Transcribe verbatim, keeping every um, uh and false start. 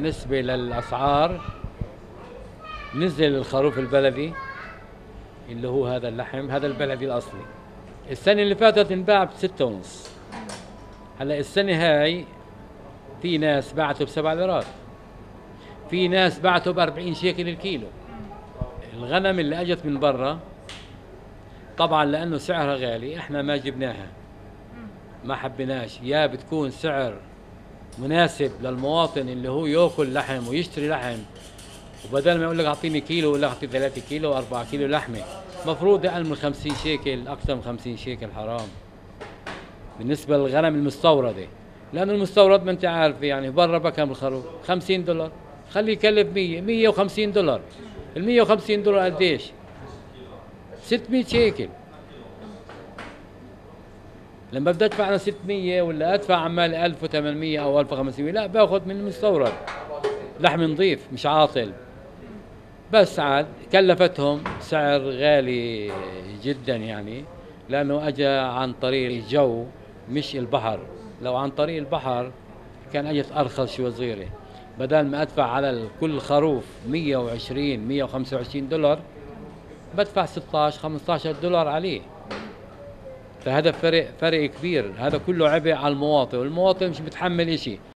بالنسبة للأسعار نزل الخروف البلدي اللي هو هذا اللحم، هذا البلدي الأصلي السنة اللي فاتت انباع بستة ونص. هلا السنة هاي في ناس بعته بسبع ليرات، في ناس بعته بأربعين شيكل الكيلو. الغنم اللي اجت من برا طبعا لأنه سعرها غالي احنا ما جبناها، ما حبيناش، يا بتكون سعر مناسب للمواطن اللي هو ياكل لحم ويشتري لحم، وبدل ما يقول لك اعطيني كيلو ولا اعطي ثلاثة كيلو أربعة كيلو لحمه، مفروض اقل من خمسين شيكل، اكثر من خمسين شيكل حرام بالنسبه للغنم المستورده. لانه المستورد ما انت عارف يعني برا بكم الخروف خمسين دولار، خليه يكلف مية مية وخمسين دولار. ال مية وخمسين دولار قديش؟ ستمية شيكل. لما بدي ادفع انا ستمية ولا ادفع عمال ألف وثمانمية او ألف وخمسمية، لا باخذ من المستورد لحم نظيف مش عاطل. بس عاد كلفتهم سعر غالي جدا يعني، لانه اجى عن طريق الجو مش البحر. لو عن طريق البحر كان اجت ارخص شوي صغيره، بدل ما ادفع على كل خروف مية وعشرين مية وخمسة وعشرين دولار بدفع ستاشر خمستاشر دولار عليه. فهذا فرق فرق كبير، هذا كله عبء على المواطن، والمواطن مش متحمل اشي.